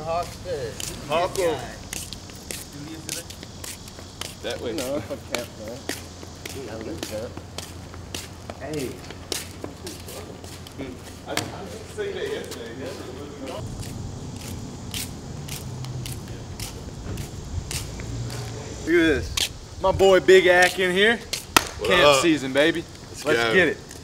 Hawkster. Hawkster. That way. No, it's a camp, man. Hey. I didn't say that yesterday. Look at this. My boy Big Ack in here. Camp season, baby. Let's get it.